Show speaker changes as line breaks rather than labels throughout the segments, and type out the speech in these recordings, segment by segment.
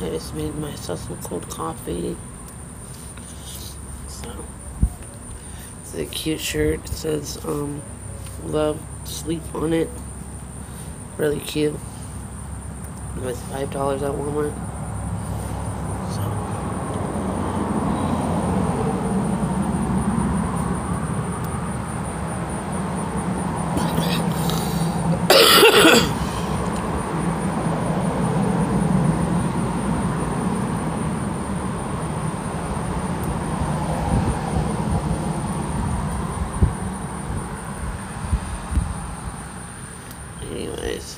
I just made myself some cold coffee. So, it's a cute shirt. It says, love, sleep on it. Really cute. It was $5 at Walmart. Anyways,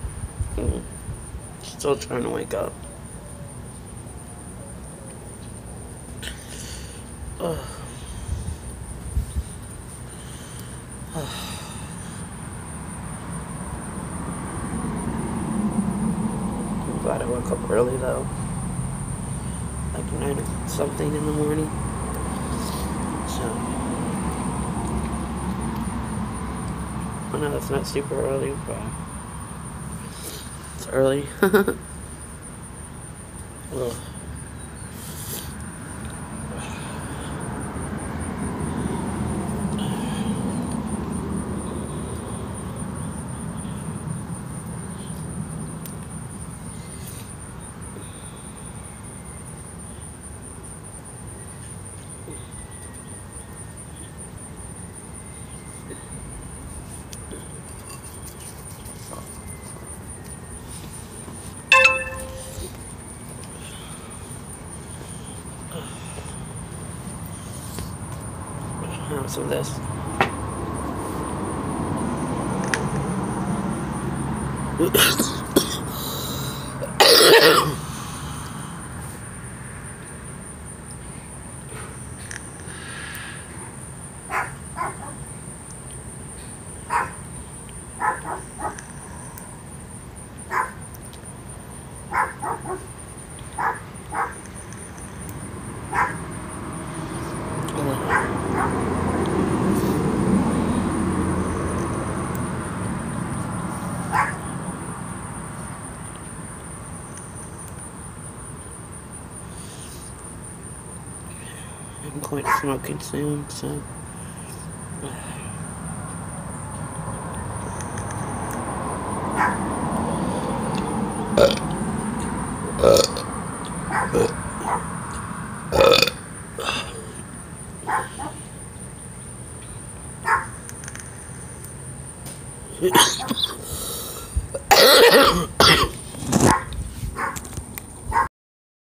still trying to wake up. Ugh. I'm glad I woke up early though, like 9 or something in the morning. So, I know that's not super early, but it's early. Ugh. Have some of this. I'm going smoking soon, so.